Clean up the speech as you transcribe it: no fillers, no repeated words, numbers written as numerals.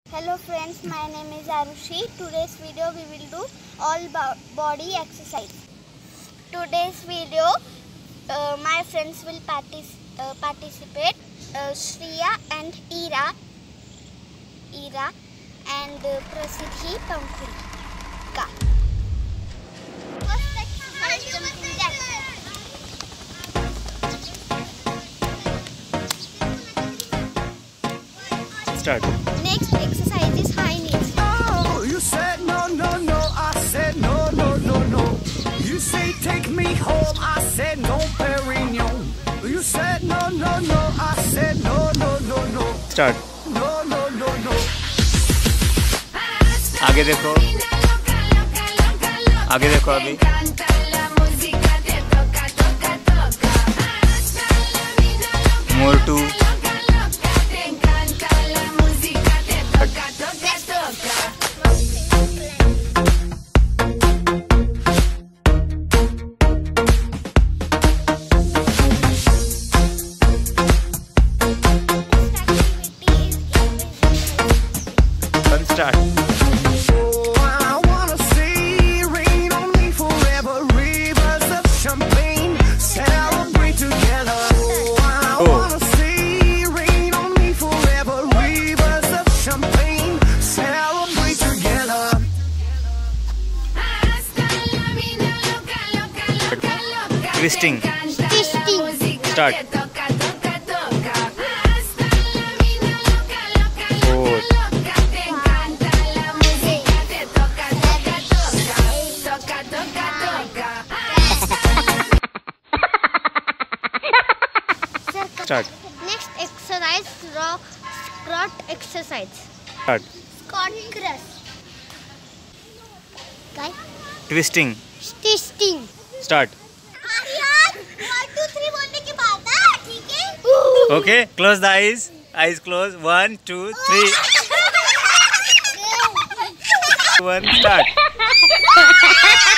Hello friends, my name is Arushi. Today's video we will do all body exercise. Today's video my friends will participate, Shriya and Ira and Prasidhi Pankhurika. First exercise, jumping jacks. Start. Next exercise is high knees. Oh, you said no, no, no. I said no, no, no, no. You say take me home. I said no, Perignon. You said no, no, no. I said no, no, no, no. Start. No, no, no, no. आगे देखो अभी more to start. Oh, I wanna see rain on me forever. Rivers of champagne, celebrate together. Oh, I wanna see rain on me forever. Rivers of champagne, celebrate together. Twisting. Start. 4. Start. Next exercise, squat exercise. Start. Squat press. Guys, Twisting. twisting. Start. यार 1 2 3 बोलने की बात है, ठीक है? Okay. Close the eyes. Eyes close. 1, 2, 3. 1. Start.